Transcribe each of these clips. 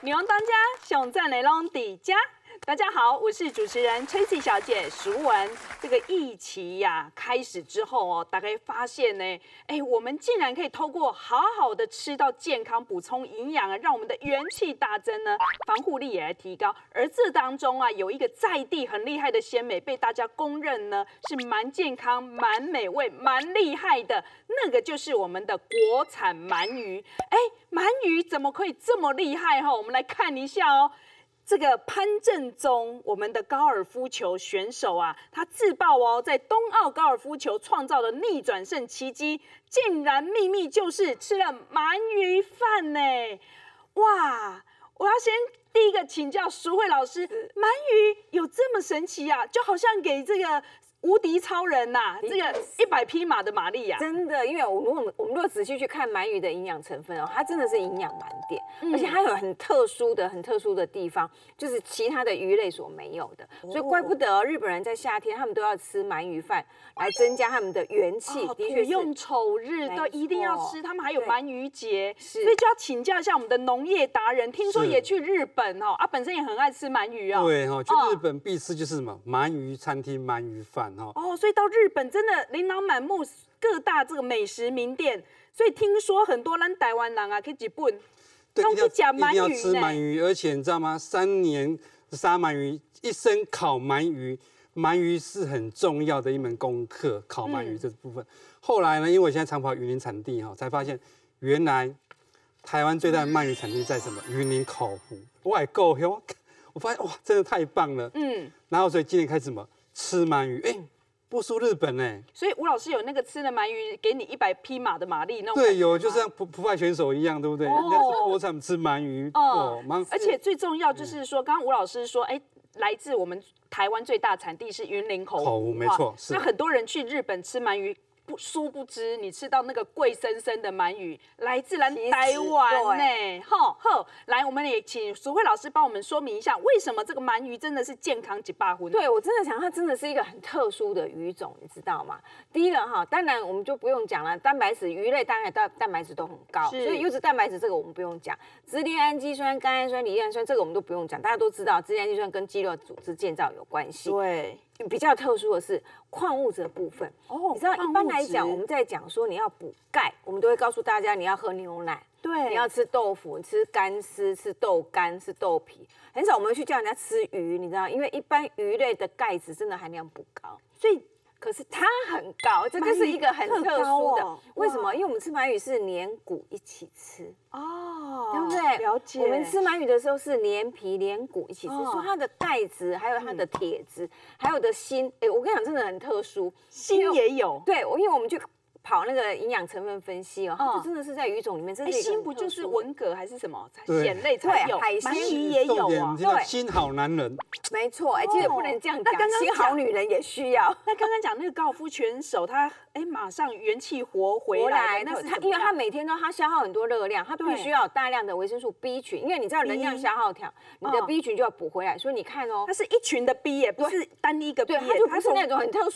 女王当家，想赞雷龙底家。大家好，我是主持人 Tracy 小姐淑文。这个疫情呀开始之后哦，大家发现呢，我们竟然可以透过好好的吃到健康、补充营养啊，让我们的元气大增呢，防护力也来提高。而这当中啊，有一个在地很厉害的鲜美，被大家公认呢是蛮健康、蛮美味、蛮厉害的，那个就是我们的国产鳗鱼。鳗鱼怎么可以这么厉害哈？我们来看一下哦。这个潘正宗，我们的高尔夫球选手啊，他自曝哦，在冬奥高尔夫球创造了逆转胜奇迹，竟然秘密就是吃了鳗鱼饭呢！哇，我要先第一个请教淑慧老师，鳗鱼有这么神奇啊？就好像给这个无敌超人呐、这个100匹马的马力呀、 真的，因为我们如果仔细去看鳗鱼的营养成分哦，它真的是营养满点，而且它有很特殊的地方，就是其他的鱼类所没有的，所以怪不得日本人在夏天他们都要吃鳗鱼饭来增加他们的元气。的确是用丑日都一定要吃，他们还有鳗鱼节，所是以就要请教一下我们的农业达人，听说也去日本哦，本身也很爱吃鳗鱼哦。 对哈，去日本必吃就是什么鳗鱼餐厅、鳗鱼饭哈。 所以到日本真的琳琅满目，各大这个美食名店，所以听说很多咱台湾人啊去日本， 对， 都去吃鳗鱼一定要吃鳗鱼，而且你知道吗？3年杀鳗鱼，一生烤鳗鱼，鳗鱼是很重要的一门功课。烤鳗鱼这部分，后来呢，因为我现在常跑云林产地哈，才发现原来台湾最大的鳗鱼产地在什么？云林口湖。我也够香，我发现哇，真的太棒了。然后所以今年开始什么吃鳗鱼，不输日本呢。 所以吴老师有那个吃了鳗鱼给你100匹马的马力那种。 对，有就像普派选手一样，对不对？人家是国产吃鳗鱼而且最重要就是说，刚刚吴老师说，来自我们台湾最大产地是云林口湖， 没错。 那很多人去日本吃鳗鱼。殊不知，你吃到那个贵生生的鳗鱼，来自咱台湾呢。来，我们也请淑慧老师帮我们说明一下，为什么这个鳗鱼真的是健康几百分？ 对，我真的想它真的是一个很特殊的鱼种，你知道吗？第一个哈，当然我们就不用讲了，蛋白质鱼类当然蛋白质都很高，所以优质蛋白质这个我们不用讲，支链氨基酸、甘氨酸、离氨酸这个我们都不用讲，大家都知道支链氨基酸跟肌肉组织建造有关系。 对。 比较特殊的是矿物质的部分你知道一般来讲我们在讲说你要补钙，我们都会告诉大家你要喝牛奶， 对， 你要吃豆腐，吃干丝，吃豆干，吃豆皮，很少我们会去叫人家吃鱼，你知道，因为一般鱼类的钙质真的含量不高，所以可是它很高，这就是一个很特殊的。为什么？因为我们吃鳗鱼是连骨一起吃对不对？ 了解。 我们吃鳗鱼的时候是连皮连骨一起吃，说它的钙质，还有它的铁质，还有的锌，我跟你讲，真的很特殊， 锌也有。 对，因为我们去跑那个营养成分分析它就真的是在鱼种里面，这是锌不就是文蛤还是什么蚬类才有？ 海鲜鳗鱼也有啊。 对，锌好男人。 没错，记得不能这样讲，锌好女人也需要。 那刚刚讲那个高尔夫选手，他马上元气活回来，那是他，因为他每天他消耗很多热量，他必须要有大量的维生素 B 群，因为你知道能量消耗条，你的 B 群就要补回来，所以你看它是一群的 B 也不是单一个 B， 它就不是那种很特殊的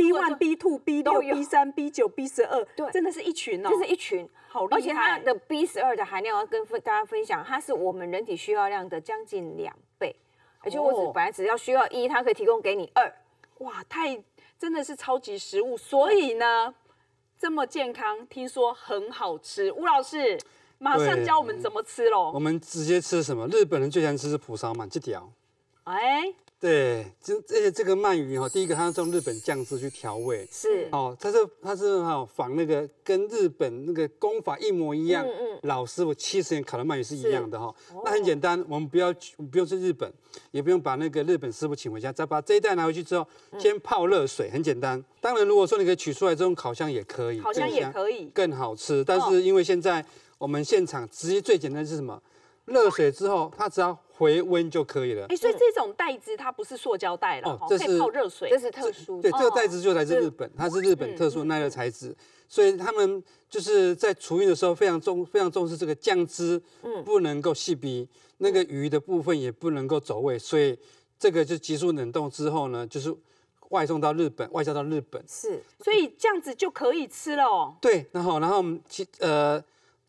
B1、B2、B6、B3、B9、B12，对，真的是一群哦， 这是一群， 好厉害。 而且它的 B12的含量要跟大家分享，它是我们人体需要量的将近2倍。而且我本来只要需要1，它可以提供给你2。 哇，真的是超级食物，所以呢这么健康，听说很好吃。吴老师马上教我们怎么吃咯。 我们直接吃什么？日本人最喜欢吃是蒲烧鳗这条。对，而且这个鳗鱼第一个它是用日本酱汁去调味， 是它是仿那个跟日本那个功法一模一样，老师傅70年烤的鳗鱼是一样的那很简单，我们不用去日本，也不用把那个日本师傅请回家，只要把这一袋拿回去之后，先泡热水，很简单。当然，如果说你可以取出来这种烤箱也可以， 烤箱也可以更好吃。但是因为现在我们现场直接最简单的是什么？热水之后，它只要回温就可以了。 所以这种袋子它不是塑胶袋了，可以泡热水， 这是特殊的。 对，这个袋子就来自日本，它是日本特殊的耐热材质，所以他们就是在厨艺的时候非常重视这个酱汁，不能够细逼，那个鱼的部分也不能够走味，所以这个就急速冷冻之后呢，就是外销到日本。 是， 所以这样子就可以吃了哦。 对，然后我们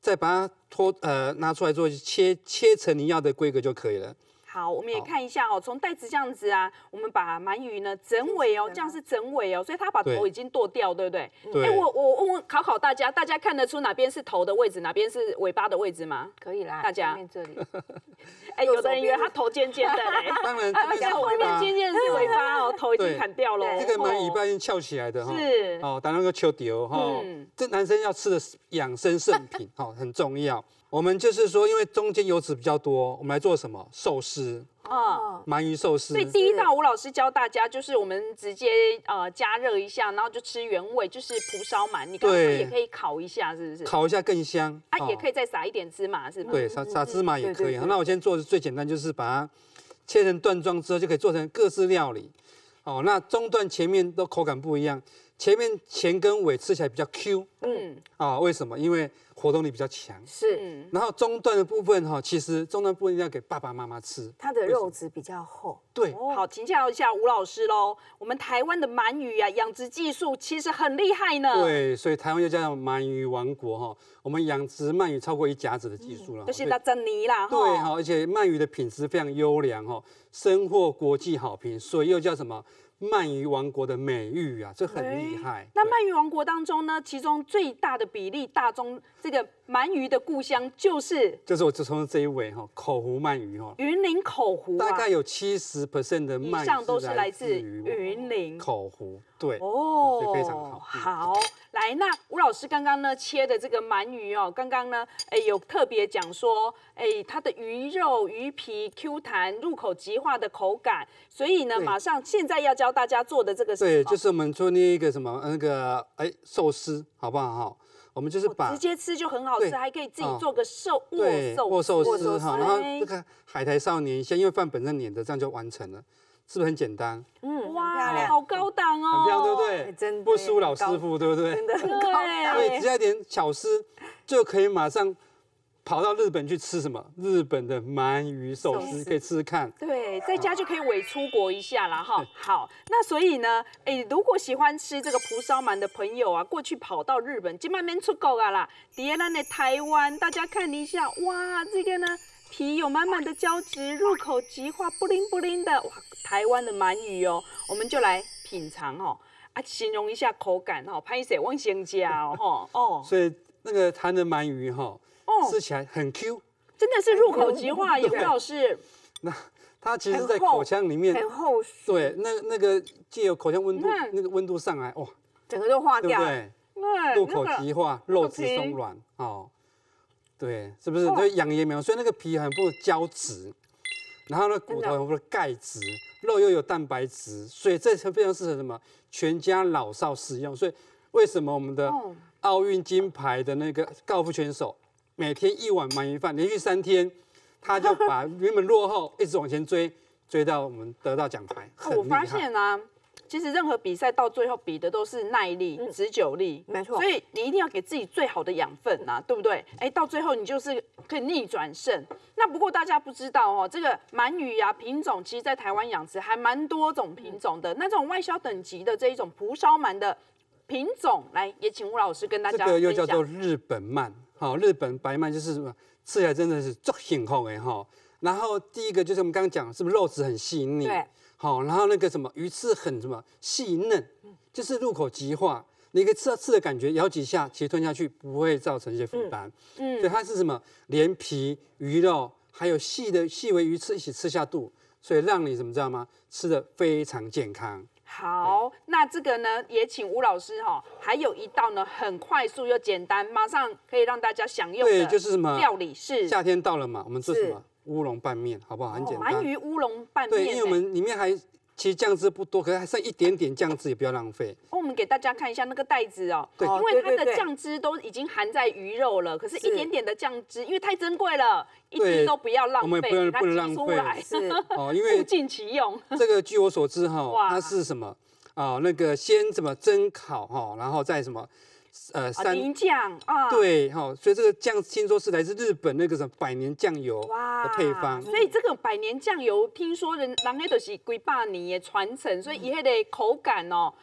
再把它拿出来做切成你要的规格就可以了。 好，我们也看一下哦，从袋子这样子啊，我们把鳗鱼呢整尾哦，这样是整尾哦，所以它把头已经剁掉，对不对？ 对。 我问考大家，大家看得出哪边是头的位置，哪边是尾巴的位置吗？ 可以啦， 大家下面这里。 有的人以为它头尖尖的嘞， 当然， 后面尖尖的是尾巴哦，头已经砍掉了。 这个鳗尾巴已经翘起来的哈， 是哦，当那个秋丢哈，这男生要吃的养生圣品哈，很重要。我们就是说，因为中间油脂比较多，我们来做什么寿司？鳗鱼寿司。 所以第一道吴老师教大家，就是我们直接加热一下，然后就吃原味，就是蒲烧鳗。你刚刚说也可以烤一下，是不是？ 烤一下更香。 也可以再撒一点芝麻，是吗？ 对，撒芝麻也可以。那我先做的最简单，就是把它切成段状之后，就可以做成各式料理。哦，那中段前面都口感不一样，前跟尾吃起来比较 Q。为什么？因为活动力比较强。 是。 然后中段的部分哈，其实中段部分要给爸爸妈妈吃， 它的肉质比较厚。 对。 好，请教一下吴老师喽。我们台湾的鳗鱼啊，养殖技术其实很厉害呢。 对，所以台湾又叫鳗鱼王国哈。我们养殖鳗鱼超过1甲子的技术了， 就是那珍妮啦。 对哈，而且鳗鱼的品质非常优良哈，深获国际好评，所以又叫什么？鳗鱼王国的美誉啊，这很厉害。 那鳗鱼王国当中呢，其中最大的比例大宗这个鳗鱼的故乡就是我就从这一尾哈，口湖鳗鱼哈， 云林口湖大概有70%的鳗鱼以上都是来自云林口湖，对哦， 所以非常好。 好，来，那吴老师刚刚呢切的这个鳗鱼哦，刚刚呢有特别讲说，它的鱼肉鱼皮 Q 弹，入口即化的口感，所以呢马上现在要教大家做的这个是什么？ 对，就是我们做那个什么那个寿司，好不好哈？我们就是把直接吃就很好吃，还可以自己做个握寿司哈，然后这个海苔稍粘一下，因为饭本身粘的，这样就完成了，是不是很简单？ 哇，好高档哦， 很漂亮，对不对？ 真的不输老师傅，对不对？ 真的很高档。 所以只要一点巧思，就可以马上跑到日本去吃什么？日本的鳗鱼寿司，可以吃吃看。 对，在家就可以伪出国一下啦哈。好，那所以呢，如果喜欢吃这个蒲烧鳗的朋友啊，过去跑到日本，今晚免出国啊啦，底下咱的台湾，大家看一下，哇，这个呢皮有满满的胶质，入口即化，不灵不灵的，哇，台湾的鳗鱼哦，我们就来品尝哦，形容一下口感哦，拍摄忘先加哦， 所以那个摊的鳗鱼哈。吃起来很 Q， 真的是入口即化，也吴老师。 那它其实，在口腔里面很厚实。 对，那个借由口腔温度，那个温度上来，哇， 整个都化掉， 对不对？入口即化，肉质松软，哦，对，是不是？就养颜苗，所以那个皮很富胶质，然后呢骨头很富钙质，肉又有蛋白质，所以这非常适合什么？全家老少食用。所以为什么我们的奥运金牌的那个高尔夫选手？每天1碗鳗鱼饭，连续3天，他就把原本落后一直往前追到我们得到奖牌， 我发现啊，其实任何比赛到最后比的都是耐力、持久力， 没错。 所以你一定要给自己最好的养分啊，对不对？到最后你就是可以逆转胜。那不过大家不知道哦，这个鳗鱼啊品种，其实在台湾养殖还蛮多种品种的。那这种外销等级的这一种蒲烧鳗的品种，来也请吴老师跟大家分享。 这个又叫做日本鳗。好，日本白鳗就是什么？吃起来真的是足幸福的哈。然后第一个就是我们刚刚讲，是不是肉质很细腻？ 对。 好，然后那个什么鱼翅很什么细嫩，就是入口即化。你可以吃的感觉，咬几下，其实吞下去不会造成一些负担。所以它是什么？连皮、鱼肉还有细微鱼翅一起吃下肚，所以让你怎么知道吗？吃的非常健康。 好，那这个呢，也请吴老师哈，还有一道呢，很快速又简单，马上可以让大家享用的， 对，就是什么料理是夏天到了嘛，我们做什么乌龙拌面，好不好？很简单。 鳗鱼乌龙拌面， 对，因为我们里面其实酱汁不多，可是还剩一点点酱汁，也不要浪费。 我们给大家看一下那个袋子哦， 对， 因为它的酱汁都已经含在鱼肉了，可是一点点的酱汁，因为太珍贵了，一滴都不要浪费， 我们不能浪费， 是哦，因为物尽其用。 这个据我所知哈，它是什么？那个先怎么蒸烤哈，然后再什么泥酱啊， 对哈，所以这个酱听说是来自日本那个什么百年酱油的配方， 所以这个百年酱油听说人那都是几百年的传承，所以它的口感哦，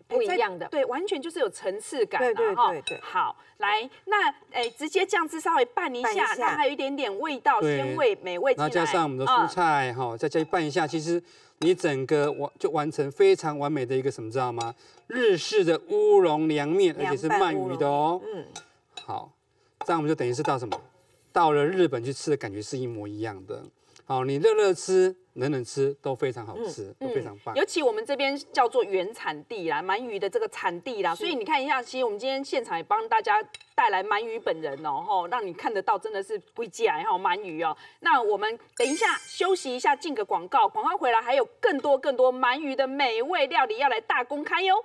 不一样的。 对，完全就是有层次感对对哈。 对对。 好，来，那直接酱汁稍微拌一下，让它有一点点味道、鲜味、美味进来。 然后加上我们的蔬菜哈，再加拌一下，其实你整个就完成非常完美的一个什么知道吗？日式的乌龙凉面，而且是鳗鱼的哦。好，这样我们就等于是到什么？到了日本去吃的感觉是一模一样的。好，你热热吃，冷冷吃都非常好吃，都非常棒。 尤其我们这边叫做原产地啦，鳗鱼的这个产地啦，所以你看一下，其实我们今天现场也帮大家带来鳗鱼本人哦，吼，让你看得到真的是贵价哈鳗鱼哦。那我们等一下休息一下，进个广告，广告回来还有更多鳗鱼的美味料理要来大公开哟。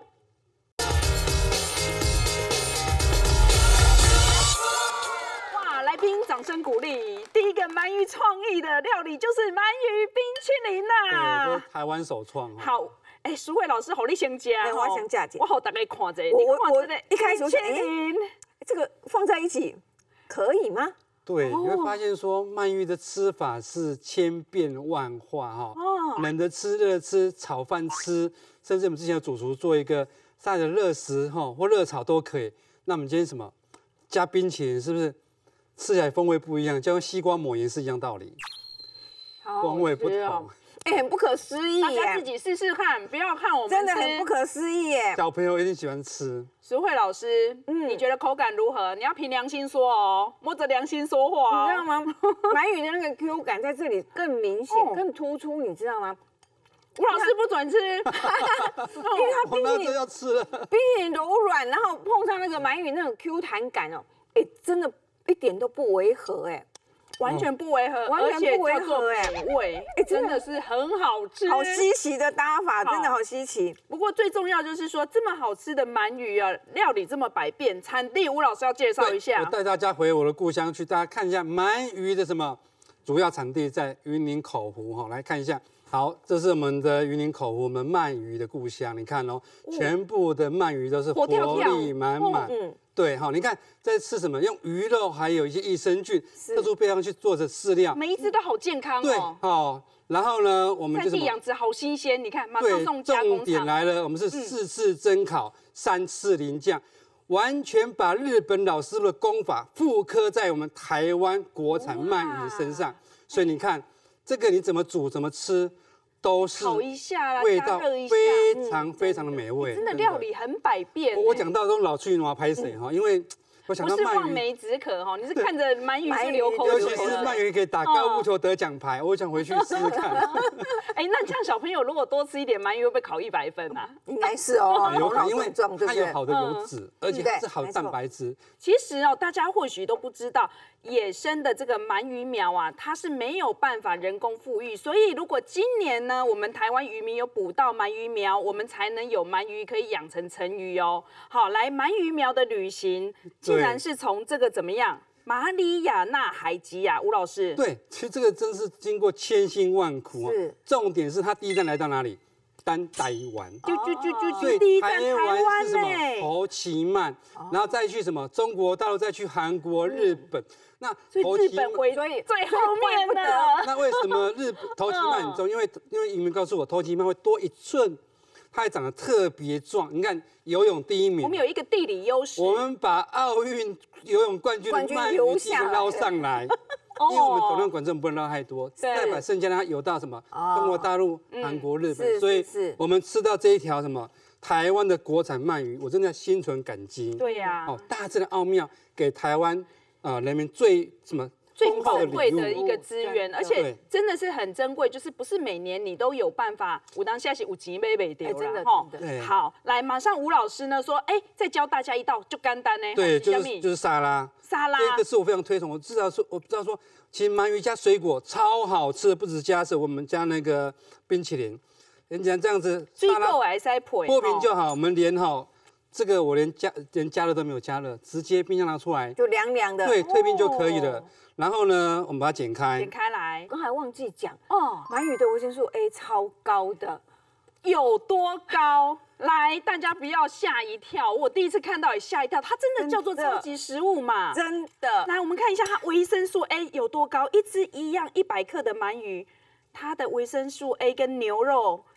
来宾掌声鼓励！第一个鳗鱼创意的料理就是鳗鱼冰淇淋啦， 对，台湾首创。 好，淑慧老师，好你先加， 我先加姐， 我好大家看着。 我一开始我想，这个放在一起可以吗？ 对，你会发现说鳗鱼的吃法是千变万化哈。冷的吃，热的吃，炒饭吃，甚至我们之前有主厨做一个晒的热食哈，或热炒都可以。那我们今天什么加冰淇淋，是不是？吃起来风味不一样，就跟西瓜抹盐是一样道理，风味不同。 很不可思议耶！ 大家自己试试看，不要看我们真的很不可思议耶。 小朋友一定喜欢吃。 淑慧老师，你觉得口感如何？你要凭良心说哦，摸着良心说话你知道吗？鳗鱼的那个 Q 感在这里更明显、更突出，你知道吗？ 吴老师不准吃，因为它冰淇淋要吃了， 冰淇淋柔软，然后碰上那个鳗鱼那种 Q 弹感哦，真的。一点都不违和完全不违和， 完全不违和美味，真的是很好吃， 好稀奇的搭法，真的好稀奇。 不过最重要就是说，这么好吃的鳗鱼啊，料理这么百变，产地吴老师要介绍一下。 我带大家回我的故乡去，大家看一下鳗鱼的什么主要产地在云林口湖哈，来看一下。好，这是我们的云林口湖，我们鳗鱼的故乡。你看哦，全部的鳗鱼都是活力满满。对，好，你看在吃什么？用鱼肉还有一些益生菌、特殊配方去做的饲料， 每一只都好健康哦。 对，好，然后呢，我们就在地养殖好新鲜，你看马上送加工厂。 重点来了，我们是4次蒸烤，3次淋酱，完全把日本老师傅的功法复刻在我们台湾国产鳗鱼身上。所以你看，这个你怎么煮怎么吃。都是烤一下啦， 味道非常非常的美味， 真的料理很百变。 我讲到都老去拿拍水哈，因为我想到鳗鱼， 不是望梅止渴哈，你是看着鳗鱼是流口水。 尤其是鳗鱼可以打高尔夫球得奖牌，我想回去试试看。 那这样小朋友如果多吃一点鳗鱼，会不会考100分啊？ 应该是哦， 有可能，因为它有好的油脂，而且它是好的蛋白质。 其实哦，大家或许都不知道，野生的这个鳗鱼苗啊，它是没有办法人工复育，所以如果今年呢，我们台湾渔民有捕到鳗鱼苗，我们才能有鳗鱼可以养成成鱼哦。好，来鳗鱼苗的旅行，竟然是从这个怎么样？马里亚纳海基啊，吴老师。 对，其实这个真是经过千辛万苦啊。重点是他第一站来到哪里？台湾。 就第一站台湾是什么？头旗鳗，然后再去什么？中国大陆，再去韩国、日本。那所以日本为最后面的。 那为什么头旗鳗很重？因为渔民告诉我，头旗鳗会多1寸。它还长得特别壮，你看游泳第1名， 我们有一个地理优势， 我们把奥运游泳冠军的鳗鱼第1个捞上来，因为我们总量管制不能捞太多，再把剩下的它游到什么中国大陆、韩国、日本，所以我们吃到这一条什么台湾的国产鳗鱼，我真的心存感激。 对呀， 大自然奥妙给台湾人民最宝贵的一个资源，而且真的是很珍贵，就是不是每年你都有办法，我当下是5级杯杯丢了哈。好，来，马上吴老师呢说，再教大家一道就简单呢， 对，就是沙拉。这个是我非常推崇，我知道说，其实鳗鱼加水果超好吃的，不止加我们加那个冰淇淋，人家这样子沙拉剥皮就好，我们连这个我连加热都没有加热，直接冰箱拿出来就凉凉的， 对，退冰就可以了。然后呢，我们把它剪开来。 刚才忘记讲鳗鱼的维生素 A 超高的， 有多高？来，大家不要吓一跳，我第一次看到也吓一跳，它真的叫做超级食物嘛？ 真的。 来，我们看一下它维生素 A 有多高，一只一样100克的鳗鱼，它的维生素 A 跟牛肉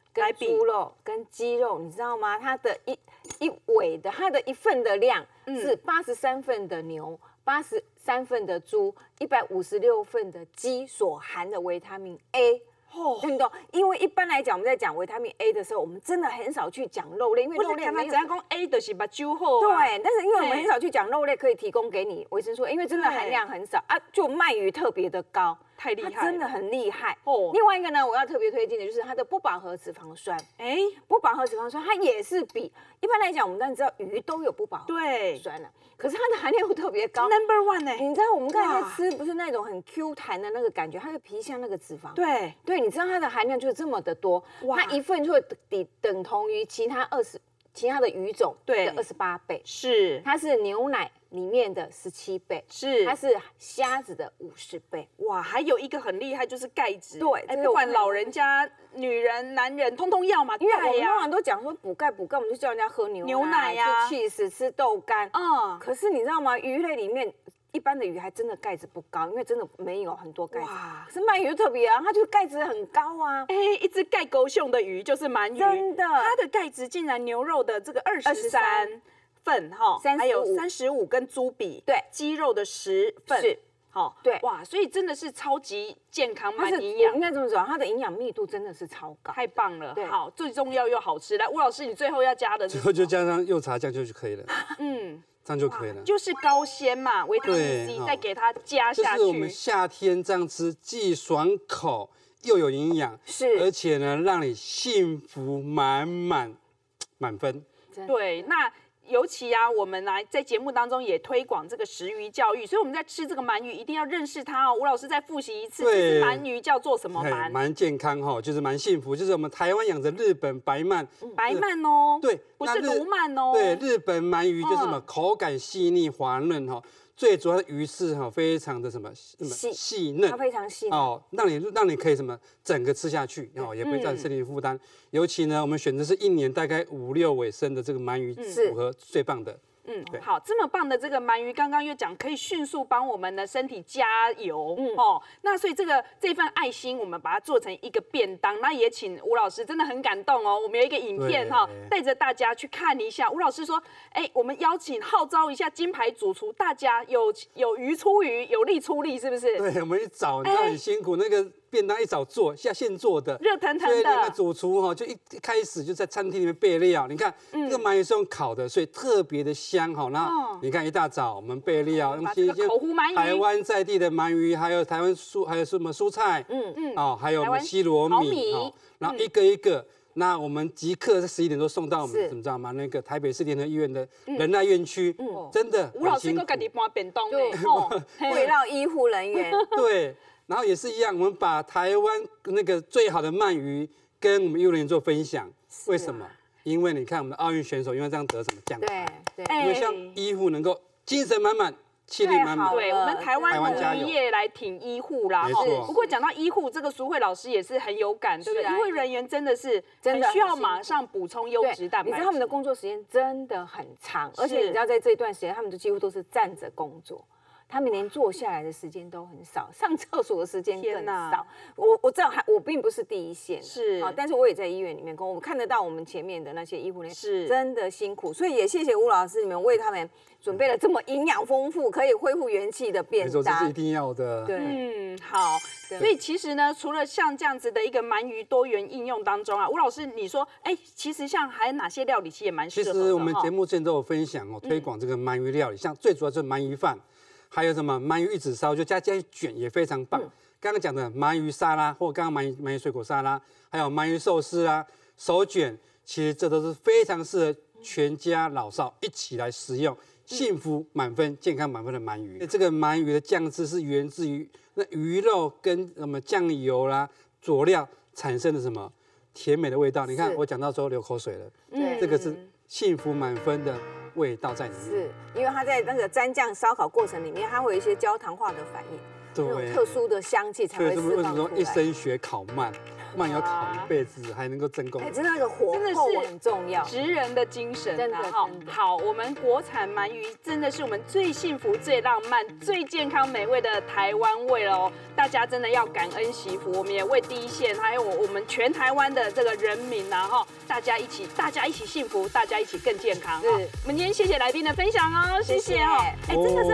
跟猪肉跟鸡肉，你知道吗？它的一尾的，它的一份的量是83份的牛，83份的猪，156份的鸡所含的维他命 A。对不对？因为一般来讲，我们在讲维他命 A 的时候，我们真的很少去讲肉类，因为肉类没有。 怎样讲 A 就是把酒好。 对，但是因为我们很少去讲肉类可以提供给你维生素 A， 因为真的含量很少啊，就鳗鱼特别的高。 太厉害， 它真的很厉害哦。另外一个呢，我要特别推荐的就是它的不饱和脂肪酸。不饱和脂肪酸它也是比一般来讲，我们当然知道鱼都有不饱和酸了，可是它的含量又特别高 ，Number one 呢？ 你知道我们刚才在吃不是那种很 Q 弹的那个感觉，它的皮像那个脂肪。对，你知道它的含量就是这么的多，它一份就会等同于其他的鱼种的28倍。是，它是牛奶里面的17倍，是，它是虾子的50倍。 哇，还有一个很厉害就是钙质， 对， 不管老人家、女人、男人，通通要嘛。 因为我们通常都讲说补钙，我们就叫人家喝牛奶呀、吃 cheese、吃豆干。可是你知道吗？鱼类里面一般的鱼还真的钙质不高，因为真的没有很多钙质。可是鳗鱼就特别啊，它就是钙质很高啊。 一只钙够雄的鱼就是鳗鱼， 真的， 它的钙质竟然牛肉的这个23份哈，还有35跟猪比，对，鸡肉的10份，是，好，对，哇，所以真的是超级健康，蛮营养。 应该这么讲，它的营养密度真的是超高， 太棒了。好，最重要又好吃。来，吴老师，你最后要加的是什么？ 最后就加上柚茶酱就可以了。这样就可以了。 就是高纤嘛，维他命 C， 再给它加下去。 就是我们夏天这样吃，既爽口又有营养，是，而且呢，让你幸福满分。 对，那。尤其啊，我们在节目当中也推广这个食鱼教育，所以我们在吃这个鳗鱼一定要认识它哦。吴老师再复习一次，这鳗鱼叫做什么鳗？ 蛮健康哈，就是蛮幸福，就是我们台湾养的日本白鳗。 白鳗哦， 对， 不是鲈鳗哦。 对，日本鳗鱼就是什么口感细腻滑嫩哈。最主要的鱼是非常的细嫩， 它非常细哦，让你可以整个吃下去哦，也不会造成身体负担。尤其呢，我们选择是1年大概5、6尾生的这个鳗鱼组合最棒的。 好，这么棒的这个鳗鱼，刚刚又讲可以迅速帮我们的身体加油哦。那所以这份爱心，我们把它做成一个便当。那也请吴老师，真的很感动哦。我们有一个影片带着大家去看一下。吴老师说，我们号召一下金牌主厨，大家有鱼出鱼，有力出力，是不是？ 对，我们一早你知道很辛苦，那个便当一早做，现做的， 热腾腾的。 所以那个主厨就一开始就在餐厅里面备料。你看这个鳗鱼是用烤的，所以特别的香。然后你看一大早我们备料， 把这个口湖鳗鱼， 台湾在地的鳗鱼，还有台湾还有什么蔬菜，还有我们西螺米，然后一个一个，那我们即刻在11点多送到我们，怎么知道吗？那个台北市联合医院的仁爱院区，真的吴老师都给你搬便当围绕医护人员， 对，然后也是一样，我们把台湾那个最好的鳗鱼跟我们医护人员做分享，为什么？因为你看我们的奥运选手，因为这样得什么奖牌？对，因为像医护能够精神满满、气力满满。 对，我们台湾农业来挺医护啦。 没错。 不过讲到医护，这个淑慧老师也是很有感，对不对？医护人员真的是很需要马上补充优质蛋白质。 你知道他们的工作时间真的很长，而且你知道在这一段时间，他们几乎都是站着工作。他们连坐下来的时间都很少，上厕所的时间更少。我知道，我并不是第一线，是但是我也在医院里面工作，我看得到我们前面的那些医护人员是真的辛苦，所以也谢谢吴老师，你们为他们准备了这么营养丰富、可以恢复元气的便当， 这是一定要的。 对， 好。所以其实呢，除了像这样子的一个鳗鱼多元应用当中啊，吴老师你说，其实像还有哪些料理其实也蛮适合的。 其实我们节目之前都有分享推广这个鳗鱼料理，像最主要就是鳗鱼饭。还有什么鳗鱼玉子烧，就加一卷也非常棒。刚刚讲的鳗鱼沙拉，或刚刚鳗鱼水果沙拉，还有鳗鱼寿司啊、手卷，其实这都是非常适合全家老少一起来食用，幸福满分、健康满分的鳗鱼。这个鳗鱼的酱汁是源自于那鱼肉跟什么酱油啦、佐料产生的什么甜美的味道。你看我讲到之后流口水了，这个是幸福满分的味道在里面， 是因为它在那个蘸酱烧烤过程里面，它会有一些焦糖化的反应，那种特殊的香气才会释放出来。 为什么说一生学烤鳗？ 鳗鱼要烤一辈子，还能够增功哎， 能。 真的那个火真的候是很重要。 职人的精神， 真的哈真的好，我们国产鳗鱼真的是我们最幸福、最浪漫、最健康、美味的台湾味了哦！大家真的要感恩惜福，我们也为第一线还有我们全台湾的这个人民啊，哈，大家一起幸福，大家一起更健康。 是我们今天谢谢来宾的分享哦，谢谢哦，哎，真的是。